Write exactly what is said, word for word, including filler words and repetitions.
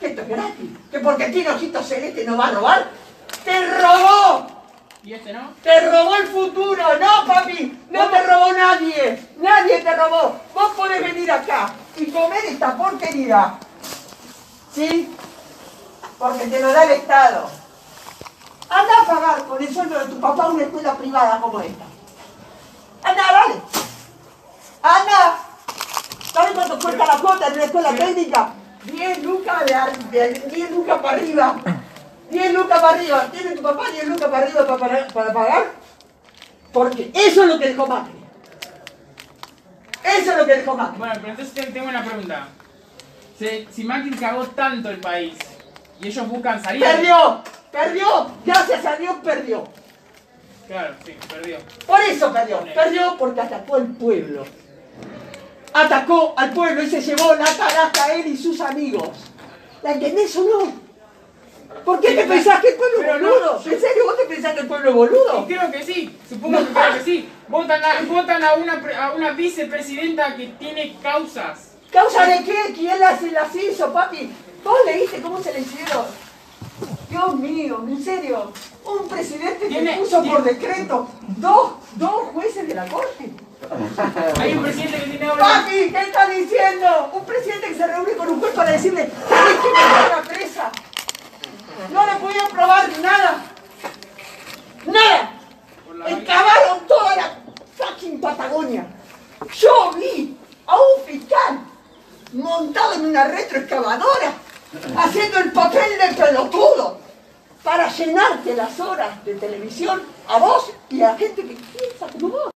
que esto es gratis, que porque tiene ojitos celestes no va a robar. ¡Te robó! ¿Y este no? ¡Te robó el futuro! ¡No, papi! ¡No te robó nadie! ¡Nadie te robó! Vos podés venir acá y comer esta porquería. ¿Sí? Porque te lo da el Estado. Anda a pagar con el sueldo de tu papá una escuela privada como esta. Anda, dale. Anda. ¿Sabes cuánto cuesta la cuota en una escuela técnica? diez lucas de, de diez lucas para arriba. diez lucas para arriba. ¿Tiene tu papá diez lucas para arriba para, para, para pagar? Porque eso es lo que dejó Macri. Eso es lo que dejó Macri. Bueno, pero entonces tengo una pregunta. Si, si Macri cagó tanto el país y ellos buscan salir... ¡Perdió! ¡Perdió! Gracias a Dios perdió. Claro, sí, perdió. Por eso perdió. Perdió porque atacó al pueblo. Atacó al pueblo y se llevó la tarasca a él y sus amigos. ¿La entendés o no? ¿Por qué Sí, te la... pensás que el pueblo es Pero boludo? no, yo... ¿En serio vos te pensás que el pueblo es boludo? Y creo que sí, supongo que creo que sí. Votan a, votan a, una, a una vicepresidenta que tiene causas. ¿Causa de qué? ¿Quién las, las hizo, papi? ¿Vos leíste cómo se le hicieron? Dios mío, en serio. Un presidente que puso por decreto dos, dos jueces de la corte. Hay un presidente que tiene... Papi, ¿qué estás diciendo? Un presidente que se reúne con un juez para decirle tienes que meter a la presa. No le pudieron probar nada. Nada. Excavaron toda la fucking Patagonia. Yo vi a un fiscal montado en una retroexcavadora haciendo el papel de pelotudo para llenarte las horas de televisión a vos y a gente que piensa como vos.